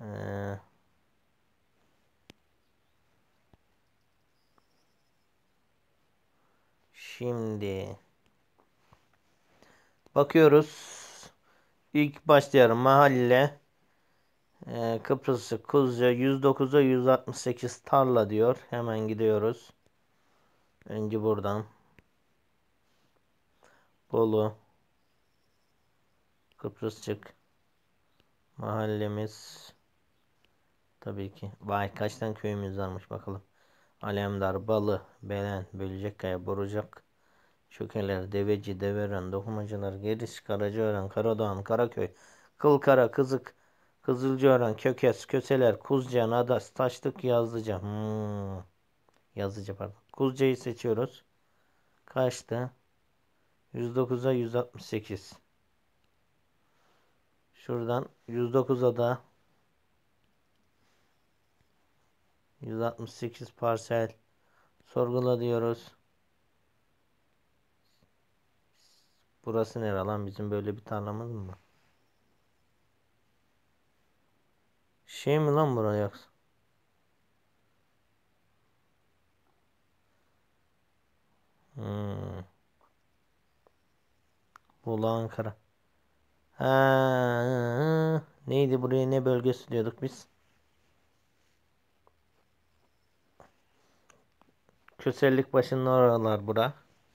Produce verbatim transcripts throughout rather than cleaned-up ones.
Ee, şimdi bakıyoruz. İlk başlayalım. Mahalle e, Kıbrıs'ı Kuzca yüz dokuza yüz altmış sekiz tarla diyor. Hemen gidiyoruz. Önce buradan. Bolu Kıbrısçık mahallemiz. Tabii ki. Vay kaç tane köyümüz varmış bakalım. Alemdar, Balı, Belen, Bölecekkaya, Borucak, Çökeler, Deveci, Deveren, Dokumacılar, Geriş, Karacaören, Karadoğan, Karaköy, Kılkara, Kızık, Kızılcaören, Kökes, Köseler, Kuzca, Nadas, Taşlık, Yazlıca. Hmm. Yazlıca pardon. Kuzca'yı seçiyoruz. Kaçtı? yüz dokuza yüz altmış sekiz. Şuradan yüz dokuza da yüz altmış sekiz parsel sorgula diyoruz. Burası nere lan? Bizim böyle bir tarlamız mı var? Şey mi lan burası yoksa? Hmm. Bolu Ankara. Ha, neydi buraya ne bölgesi diyorduk biz? Kösellik başının oralar bura.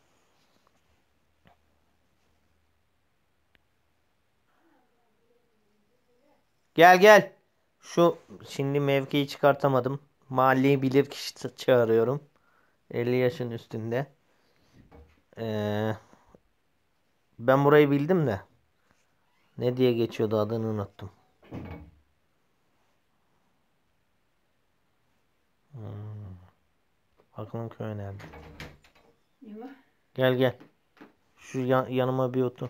Gel gel. Şu şimdi mevkiyi çıkartamadım. Mahalleyi bilir kişi çağırıyorum. elli yaşın üstünde. Ee, ben burayı bildim de. Ne diye geçiyordu adını unuttum. Hmm. Aklım köy nerede? Gel gel. Şu yan, yanıma bir otur.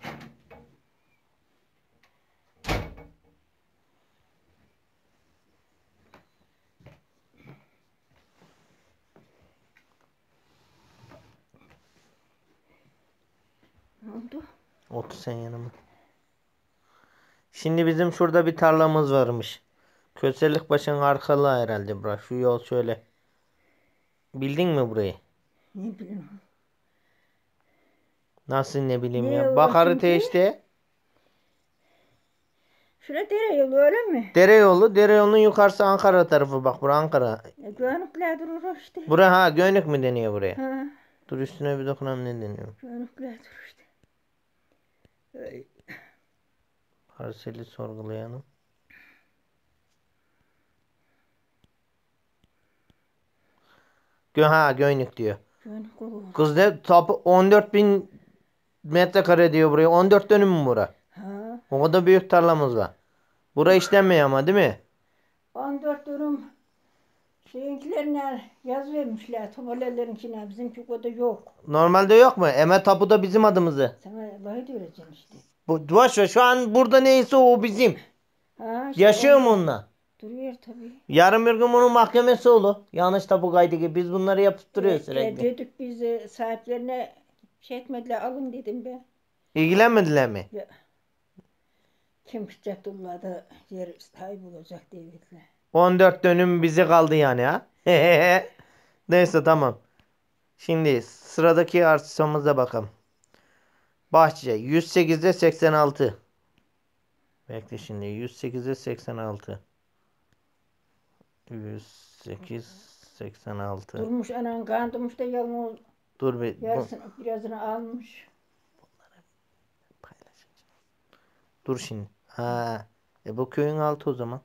Ne oldu? Otur sen yanıma. Şimdi bizim şurada bir tarlamız varmış. Köselik başın arkalı herhalde bura. Şu yol şöyle. Bildin mi burayı? Ne bileyim. Nasıl ne bileyim Neye ya. Bak uğraştın haritaya ki? işte. Şurada dere yolu öyle mi? Dere yolu. Dere yolunun yukarısı Ankara tarafı. Bak bura Ankara. E, güvenlikler durur işte. Bura ha Göynük mü deniyor buraya? Ha, Dur üstüne bir dokunalım ne deniyor. güvenlikler durur işte. Öyle. Parseli sorgulayalım. Gö ha Göynük diyor. Güvenlik olur. Kız ne tapu on dört bin metrekare diyor buraya. on dört dönüm mü bura? Ha, O kadar büyük tarlamız var. Bura işlenmiyor ama değil mi? on dört durum şeyinkilerine yaz vermişler. Tomalelerinkine. Bizimki o da yok. Normalde yok mu? Eme tapuda bizim adımızı. Sana Allah'ı diyeceğim işte. Bu boş ver. Şu an burada neyse o bizim. Ha, işte Yaşıyor mu on- onunla? Duruyor tabii. Yarın bir gün bunun mahkemesi olur. Yanlış tapu kaydı gibi. Biz bunları yapıp duruyoruz E, sürekli. e, dedik biz e, sahiplerine şey etmediler alın dedim ben. İlgilenmediler mi? Ya, kim Fethullah'a da yer sahip olacak dediler. on dört dönüm bize kaldı yani ha. Neyse tamam. Şimdi sıradaki arsamıza bakalım. Bahçe yüz sekize seksen altı. Bekle şimdi yüz sekize seksen altı. yüz sekiz seksen altı. Durmuş anan kandırmış da yalnız Dur bir bu, yarısını birazını almış. paylaşacağım. Dur şimdi. Ha. E bu köyün altı o zaman.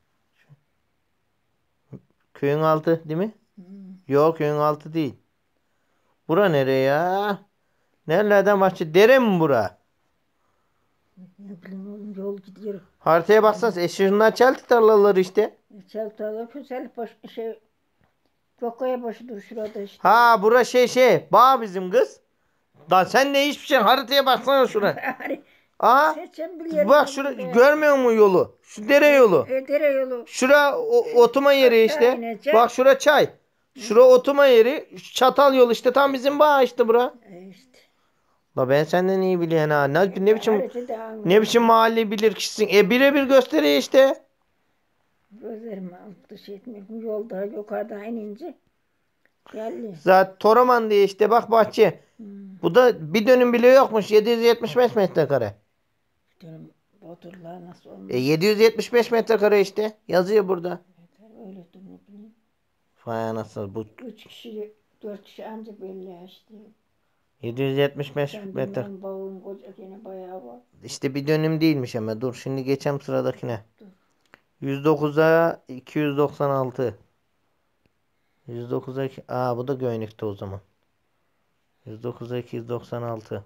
Köyün altı değil mi? Hmm. Yok köyün altı değil. Bura nereye ya? Nerelerden bahçe? Dere mi bura? Ne bileyim oğlum yol gidiyor. Haritaya baksanız eşiğinden çeltik tarlaları işte. Çeltalı güzel baş şey Gökkaya başı dur şurada işte. Ha bura şey şey. Bağ bizim kız. Da sen ne hiçbir şey haritaya baksana şuraya. Hani Aha. seçen bir yer. Bak şura görmüyor musun yolu? Şu dere yolu. E, dere yolu. Şura o, oturma yeri Aşağı işte. ineceğim. Bak şura çay. Şura oturma yeri. Şu çatal yol işte tam bizim bağ işte bura. E işte. La ben senden iyi biliyorum ha. Ne, ne biçim Haritada ne biçim mahalle bilir kişisin. E birebir gösteriyor işte. Gözlerimi alıp dış etmiyorum. Yolda yukarıdan inince geldi. Zaten Toraman diye işte bak bahçe. Hmm. Bu da bir dönüm bile yokmuş. yedi yüz yetmiş beş metrekare. Diyorum Bodurlar nasıl E olmuş? yedi yüz yetmiş beş metrekare işte. Yazıyor burada. Öyle dur ne bileyim. Vay anasını bu Üç kişi, dört kişi ancak belli işte. yedi yüz yetmiş beş Sen metre. benim bağım koca gene bayağı var. İşte bir dönüm değilmiş ama dur şimdi geçelim sıradakine. Dur. yüz dokuza iki yüz doksan altı. yüz dokuza iki. Aa bu da Göynük'te o zaman. yüz dokuza iki yüz doksan altı.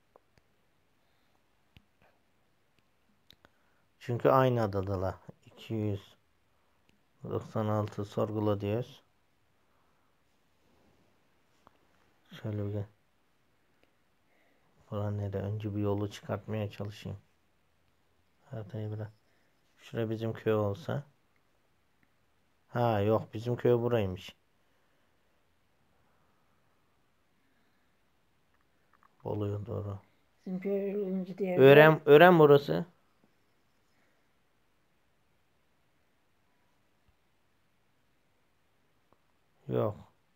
Çünkü aynı adadalar. iki yüz doksan altı sorgula diyoruz. Şöyle bir gel. Buran nereye? Önce bir yolu çıkartmaya çalışayım. Haritayı bırak. Şurada bizim köy olsa. Ha yok bizim köy buraymış. Bolu'ya doğru. Bizim köylüğümüzü diye. Ören, Ören burası. Yok.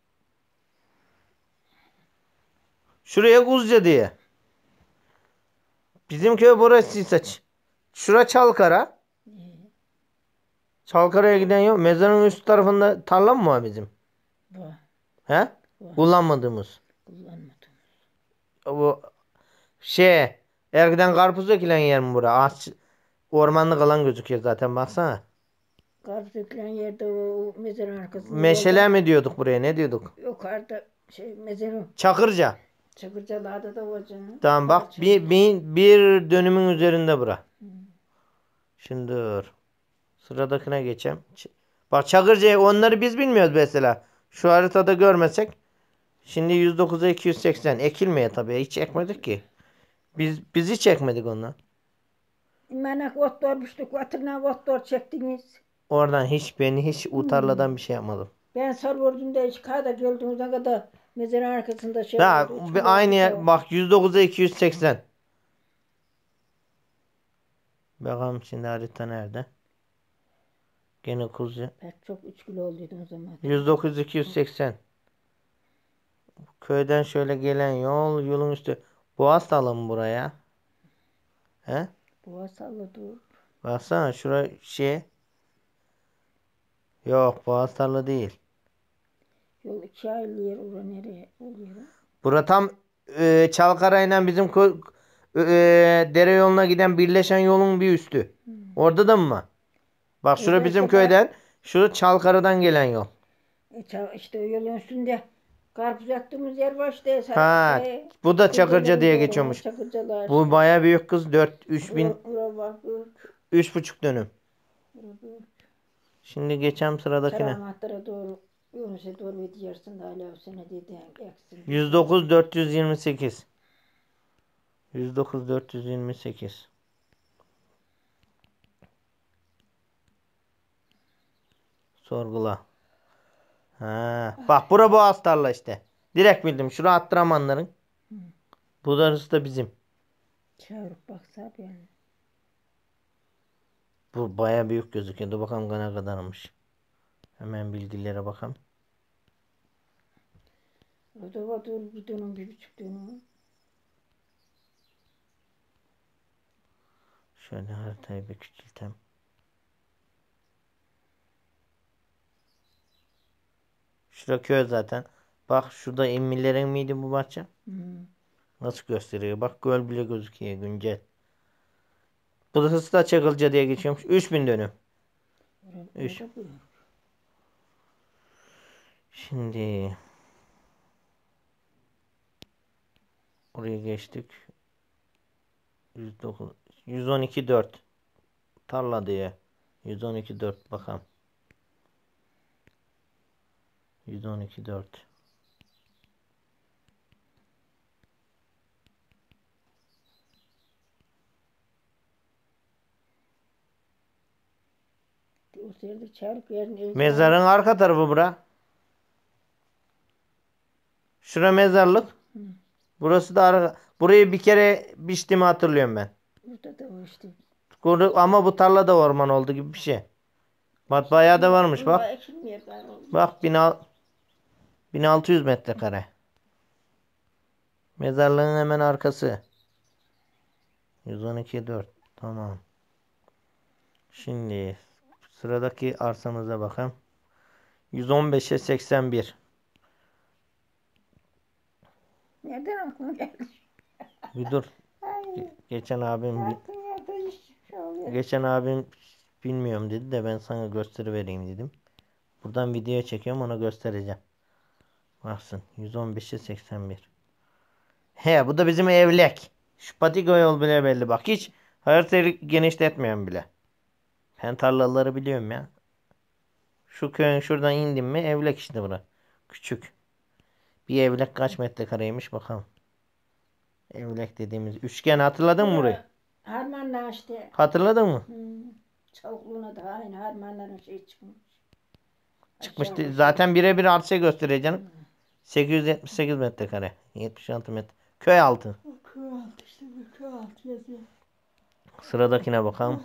Şuraya Kuzca diye. Bizim köy burası saç. Şura Çalkara. Çalkara'ya giden yok. Mezarın üst tarafında tarla mı var bizim? Bu. He? Bu. Kullanmadığımız. Kullanmadım. Bu şey ergiden karpuz ekilen yer mi bura? Ağaç, ormanlık alan gözüküyor zaten baksana. Karpuz dökülen yerde o mezarın arkasında. Meşele yolda, mi diyorduk buraya? Ne diyorduk? yukarıda şey mezarın. Çakırca. Çakırcalarda da var canım. Tamam bak Bahçe. bir, bir, bir dönümün üzerinde bura. Hmm. Şimdi dur. Sıradakine geçeyim. Ç- Bak Çakırca'yı onları biz bilmiyoruz mesela. Şu haritada görmesek. Şimdi yüz dokuza iki yüz seksen. Ekilmeye tabii. Hiç ekmedik ki. Biz, biz hiç ekmedik onu. Menak ot doğrmuştuk. Vatırına ot doğru çektiniz. Oradan hiç beni hiç o tarladan bir şey yapmadım. Ben sarvurdum da hiç kağıda geldiğimizde kadar mezarın arkasında şey Daha oldu. bir aynı yer bak yüz dokuza iki yüz seksen. Bakalım şimdi harita nerede? Gene kuzu. Pek çok üç kilo olduydu o zaman. yüz dokuz iki yüz seksen. Köyden şöyle gelen yol, yolun üstü. Boğaz dalı mı buraya? He? Boğa salladı. Baksana şura şey. Yok Boğaz tarla değil. Yol iki aylı yer oraya nereye oluyor? Bura tam e, Çalkara'yla bizim kö- e, dere yoluna giden birleşen yolun bir üstü. Hmm. Orada da mı var? Bak şura Evet, bizim bak. köyden. Şura Çalkara'dan gelen yol. E, ça- işte o yolun üstünde karpuz yaktığımız yer var işte. Ha, E, bu da Çakırca diye Kırcalar, geçiyormuş. Çakırcalar. Bu baya büyük kız. dört üç bin Ura, ura bak, ura, üç buçuk dönüm. ura, ura. Şimdi geçelim sıradakine. Karamatlara doğru Yunus'a doğru gidiyorsun da hala o sene dedi eksin. yüz dokuz dört yüz yirmi sekiz. yüz dokuz dört yüz yirmi sekiz. Sorgula. Ha, bak bura Boğaz tarla işte. Direkt bildim. Şura Attıramanların. Hı. Burası da bizim. Çağırıp baksa yani. Bu baya büyük gözüküyor. Dur bakalım ne kadarmış. Hemen bilgilere bakalım. O da var dur bir dönüm bir buçuk dönüm. Şöyle haritayı bir küçültem. Şura köy zaten. Bak şurada emmilerin miydi bu bahçe? Hı. Nasıl gösteriyor? Bak göl bile gözüküyor güncel. Burası da Çakılca diye geçiyormuş. üç bin dönüm. Orada, Üç. orada bu. Şimdi oraya geçtik. yüz dokuz, yüz on iki dört. Tarla diye. yüz on iki dört bakalım. yüz on iki dört. O sırada çağırıp yerini Mezarın arka tarafı bura. Şura mezarlık. Hı. Burası da arka. Burayı bir kere biçtiğimi hatırlıyorum ben. Burada da o işte. Ama bu tarla da orman oldu gibi bir şey. Matbaaya da varmış Bunda bak. ekilmiyor gayrı oldu. Bak bin altı yüz metrekare. Mezarlığın hemen arkası. yüz on iki dört. Tamam. Şimdi sıradaki arsamıza bakalım. yüz on beşe seksen bir. Nereden aklına geldi? Bir dur. Ay, Geçen abim yaktın yaktın iş şey oluyor. geçen abim bilmiyorum dedi de ben sana gösterivereyim dedim. Buradan video çekiyorum, ona göstereceğim. Baksın yüz on beşe seksen bir. He, bu da bizim evlek. Şu patika yol bile belli bak. Hiç haritayı genişletmiyorum bile. Ben tarlaları biliyorum ya. Şu köyün şuradan indim mi evlek işte bura. Küçük. Bir evlek kaç metrekareymiş bakalım. Evlek dediğimiz üçgen, hatırladın mı burayı? Bura harmanla işte. Hatırladın mı? Hmm. Çavukluğuna da aynı harmanların şey çıkmış. Çıkmıştı. Aşağı Zaten birebir arsa göstereceğim. Hmm. sekiz yüz yetmiş sekiz metrekare. yetmiş altı metre. Köy altı. Köy altı işte bu köy altı yazıyor. Sıradakine bakalım.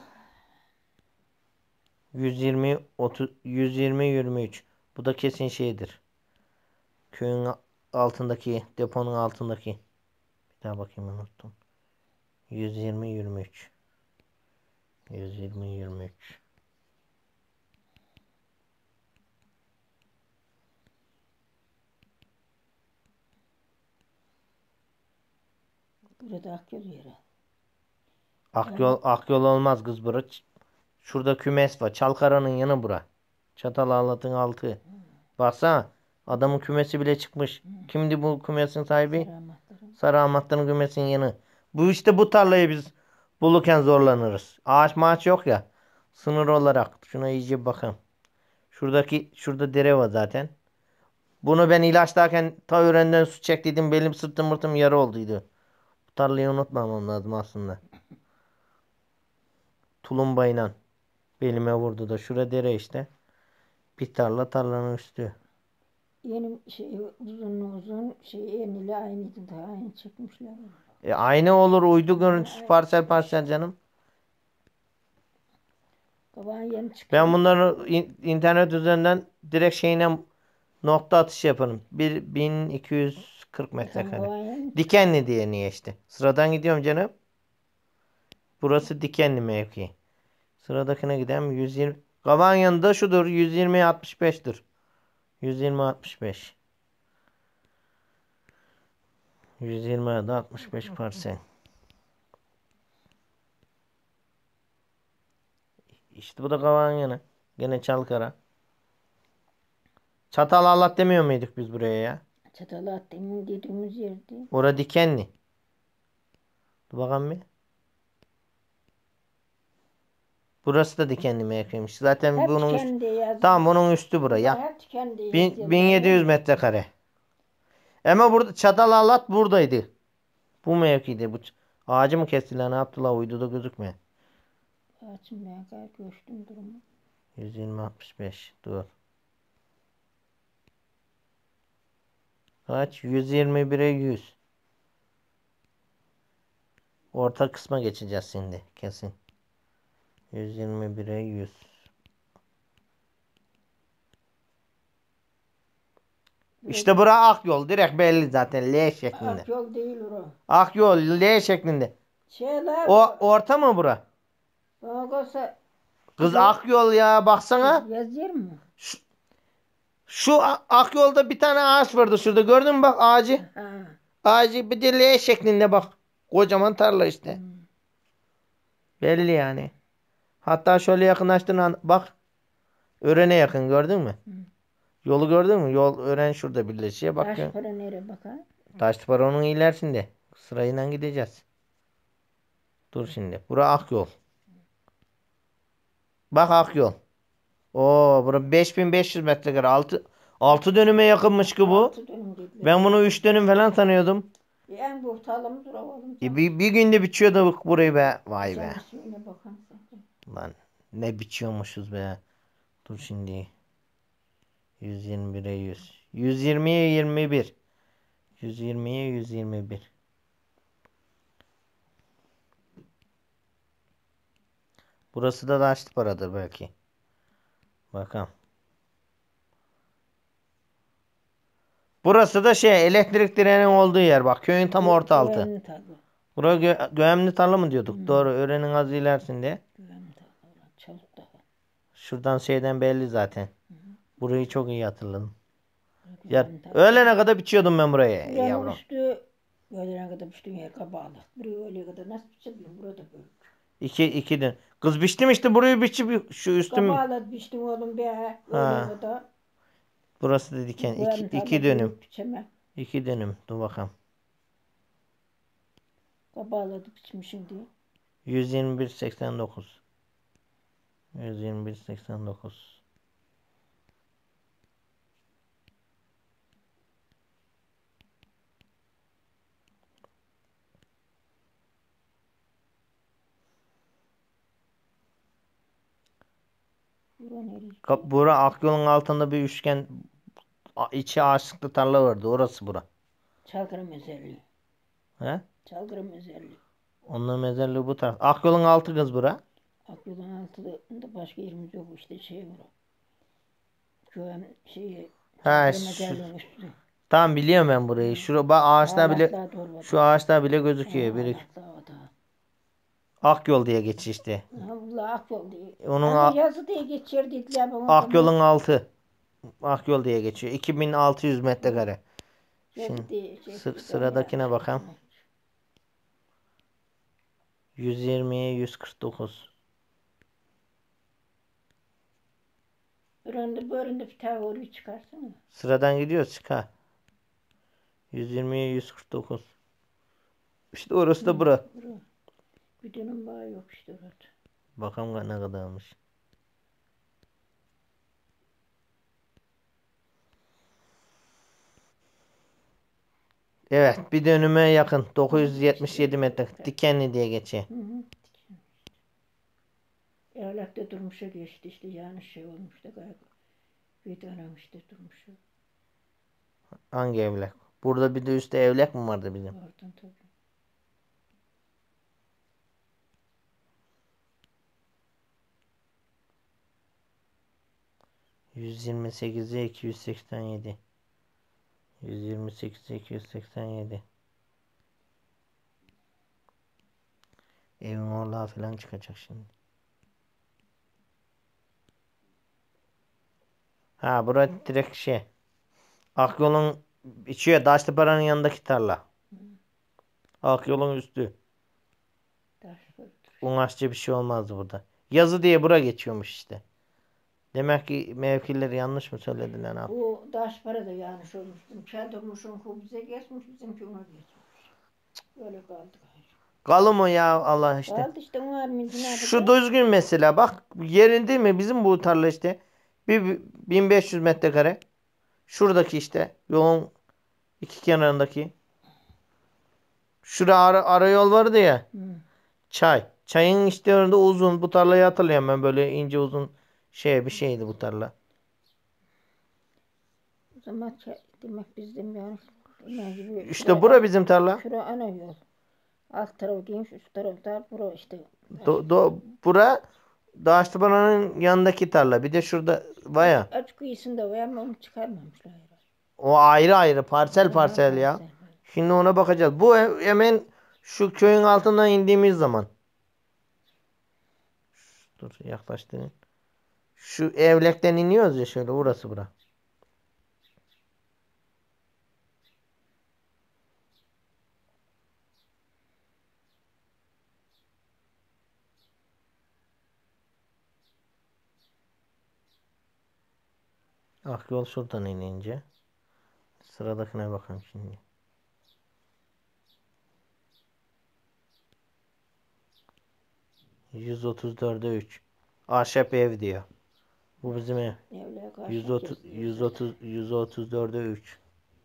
yüz yirmi otuz yüz yirmi yirmi üç. Bu da kesin şeydir. Köyün altındaki, deponun altındaki. Bir daha bakayım, unuttum. yüz yirmi yirmi üç. yüz yirmi yirmi üç. Burada Akyol yeri. Akyol, Akyol olmaz kız bura. Ç- Şurada kümes var. Çalkaranın yanı bura. Çatalağlat'ın altı. Baksana. Adamın kümesi bile çıkmış. Kimdi bu kümesin sahibi? Keramatların. Sarı Ahmet'in kümesinin yanı. Bu işte, bu tarlayı biz bulurken zorlanırız. Ağaç maaç yok ya. Sınır olarak. Şuna iyice bakın. Şuradaki şurada dere var zaten. Bunu ben ilaçlarken ta öğrenden su çektiydim. Belim sırtım mırtım yarı olduydu. Bu tarlayı unutmamam lazım aslında. Tulumbayla belime vurdu da. Şura dere işte. Bir tarla, tarlanın üstü. Yeni şey uzun uzun şey enili aynıydı da aynı çekmişler. E, aynı olur, uydu görüntüsü, Aynı parsel çıkmış. parsel canım. Kabağın yeni çıkıyor. Ben bunları in- internet üzerinden direkt şeyine nokta atışı yaparım. bir bin iki yüz kırk Tam metrekare. kabağın yeni. Dikenli diye niye işte. Sıradan gidiyorum canım. Burası dikenli mevki. Sıradakine gidelim. yüz yirmi. Kavağın yanında şudur. yüz yirmiye altmış beştir. yüz yirmi altmış beş. yüz yirmi altmış beş parsel. İşte bu da kavağın yanı. Gene Çalkara. Çatalallat demiyor muyduk biz buraya ya? Çatalattığımın dediğimiz yerdi. Ora dikenli. Dur bakalım bir. Burası da dikenli mevkiymiş. Zaten Hep bunun üstü. kendi yazıyor. Tamam, bunun üstü buraya. Hep kendi Bin- yazıyor. 1700 metrekare. Ama burada Çatalallat buradaydı. Bu mevkide. Bu ç- ağacı mı kestiler, ne yaptılar, uyduda gözükmüyor. Açın ben gayet göçtüm durumu. yüz yirmi altmış beş. Dur. Kaç? yüz yirmi bire yüz. Orta kısma geçeceğiz şimdi. Kesin. yüz yirmi bire yüz. İşte bura Akyol. Direkt belli zaten. L şeklinde. Akyol değil o. Akyol L şeklinde. Şeyler O orta mı bura? bana olsa Kız Yok. Akyol ya, baksana. yazıyor mu? Şu A- Akyol'da bir tane ağaç vardı şurada. Gördün mü bak ağacı? Ha. Ağacı bir de L şeklinde bak. Kocaman tarla işte. Hmm. Belli yani. Hatta şöyle yakınlaştığın an bak. Ören'e yakın, gördün mü? Hı. Yolu gördün mü? Yol Ören şurada birleşiyor. Bak. Taş para nereye bakar? Taşlıpara onun ilerisinde. Sırayla gideceğiz. Dur şimdi. Bura Akyol. Bak Akyol. Oo, bura beş bin beş yüz metrekare. altı altı dönüme yakınmış ki bu. Altı dönüm dediler. Ben bunu üç dönüm falan sanıyordum. En bu ortalama duralım. E, bir, bir günde biçiyorduk burayı be. Vay be. Sen ismine bakan sen. Lan ne biçiyormuşuz be. Dur şimdi. yüz yirmi bire yüz. yüz yirmiye yirmi bir. yüz yirmiye yüz yirmi bir. Burası da Taşlıpara'dır belki. Bakalım. Burası da şey elektrik direğinin olduğu yer bak. Köyün tam orta altı. Güvenli tabi. Buraya gö Göğemli tarla mı diyorduk? Hı. Doğru. Öğrenin az ilerisinde. Güvenli tabi. Çalık daha. Şuradan şeyden belli zaten. Hı hı. Burayı çok iyi hatırladım. Ya Güvenli tabi. öğlene kadar biçiyordum ben buraya Buranın yavrum. üstü öğlene kadar biçtiğin yer kabalı. Buraya öğleye kadar nasıl biçebilirim? Burada böyle. İki, iki dön. Kız biçtim işte burayı biçip şu üstüm. Kabalı biçtim oğlum be. Öğleye Ha. kadar. Burası da diken. İki, Güvenli iki tabi. dönüm. Büyük biçemem. İki dönüm. Dur bakalım. Kabalı biçmişim diye. yüz yirmi bir seksen dokuz. yüz yirmi bir seksen dokuz. Bura nereye? Kap- Bura Akyol'un altında bir üçgen a- içi ağaçlıklı tarla vardı. Orası bura. Çalkırım özelliği. He? Çalkırım özelliği. Onların mezarlığı bu taraf. Akyol'un altı kız bura. Akyolun altında başka yerimiz yok işte şey var. Güven şeyi Ha, Çalkırım şu, özelliğin üstü. tamam biliyorum ben burayı. Şura bak ağaçlar bile Ağlaklar doğru. şu ağaçlar bile gözüküyor. Biri Ağlaklar o da. Akyol diye geçiyor işte. Allah Akyol diye. Onun Hani a- yazı diye geçer dediler bana o zaman. Akyol'un altı. Akyol diye geçiyor. iki bin altı yüz metrekare. Şimdi Yazı diye şey sı- dedi, sıradakine yanlış bakalım. geçmiş. yüz yirmiye yüz kırk dokuz. Böründe böründe bir tane oraya çıkarsana. Sıradan gidiyoruz çıkar. yüz yirmiye yüz kırk dokuz. İşte orası da bura. Bura. Bir dönüm bağı yok işte orada. Bakalım ne kadarmış. Evet bir dönüme yakın. dokuz yüz yetmiş yedi metre. Dikenli diye geçiyor. Hı hı. Evlakta durmuşa geçti işte yani şey olmuş da galiba. Bir dönem işte durmuş. Hangi evlek? Burada bir de üstte evlek mi vardı bizim? Oradan tabii. yüz yirmi sekize iki yüz seksen yedi. yüz yirmi sekize iki yüz seksen yedi. Evin orlağı falan çıkacak şimdi. Ha burası direkt şey. Akyol'un içiyor. Daşlıparanın yanındaki tarla. Akyol'un üstü. Taş var. Uğraşçı bir şey olmazdı burada. Yazı diye bura geçiyormuş işte. Demek ki mevkileri yanlış mı söylediler abi? Bu taş para da yanlış olmuş. Çadırmışın ku bize geçmiş bizimki ona geçmiş. Böyle kaldı. Kalın mı ya Allah işte. Kaldı işte onlar mizine Şu düzgün mesela bak yerin değil mi bizim bu tarla işte. Bir bir- bin beş yüz metrekare. Şuradaki işte yolun iki kenarındaki. Şurada ara, ara yol vardı ya. Hı. Çay. Çayın işte önünde uzun. Bu tarlayı hatırlıyorum ben böyle ince uzun şey bir şeydi bu tarla. O zaman çay, demek bizim yani ne gibi. İşte bura bizim tarla. Şura ana yol. Alt tarafı değilmiş üst tarafı da bura işte. Do, do, bura Dağışlıparanın yanındaki tarla. Bir de şurada baya. Açık kıyısında var ama onu çıkarmamışlar herhalde. O ayrı ayrı parsel Aha, parsel ya. parsel. Şimdi ona bakacağız. Bu he- hemen şu köyün altından indiğimiz zaman. Dur yaklaştırayım. Şu evlekten iniyoruz ya şöyle burası bura. Akyol şuradan inince. Sıradakine bakalım şimdi. yüz otuz dörde üç. Ahşap ev diyor. Bu bizim ev. Evliya karşı yüz otuz kesiyor yüz zaten. otuz yüz otuz dörde üç.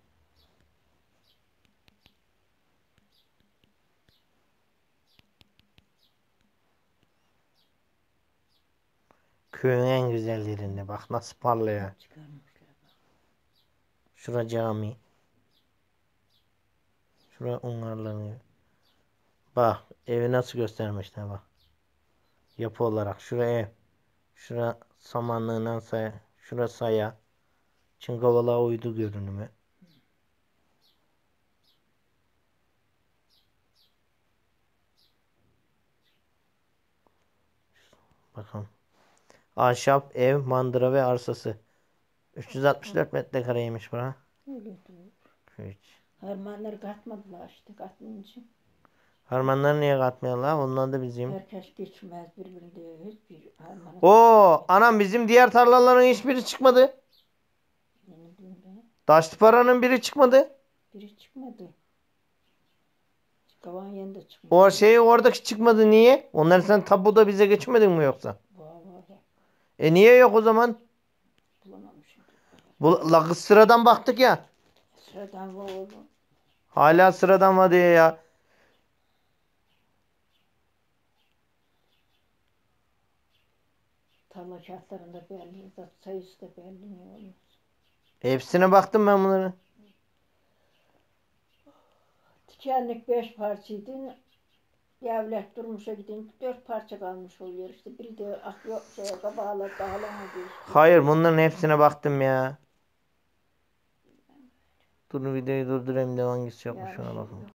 Köyün en güzel yerinde. Bak nasıl parlıyor. Çıkarmışlar bak. Şura cami. Şura ungarlanıyor. Bak evi nasıl göstermişler bak. Yapı olarak. Şura ev. Şura samanlığından saya. Şura saya. Çınkovala uydu görünümü. Bakın. Ahşap ev, mandıra ve arsası. üç yüz altmış dört metrekareymiş bura. Öyle diyor. Hiç. Harmanları katmadılar işte katmayınca. Harmanları niye katmıyorlar? Onlar da bizim. Herkes geçmez birbirinde hiçbir harmanı. Oo, anam bizim diğer tarlaların hiçbiri çıkmadı. Ne diyeyim ben? Taşlı paranın biri çıkmadı. Biri çıkmadı. Kavan yanında çıkmadı. O şey oradaki çıkmadı niye? Onları sen tabuda bize geçmedin mi yoksa? Var var ya. E niye yok o zaman? Bulamamışım. Bu la kız sıradan baktık ya. Sıradan var oğlum. Hala sıradan var diye ya. Tarla kağıtlarında belli. Sayısı da belli. Ne olmuş. Hepsine baktım ben bunların. Dikenlik beş parçaydı. Yavlek durmuşa gidin dört parça kalmış oluyor işte. Biri de ah yok şeye kabağla dağlama geçti. Hayır bunların hepsine baktım ya. Dur videoyu durdurayım da hangisi yokmuş Yani ona şey bakalım. yok.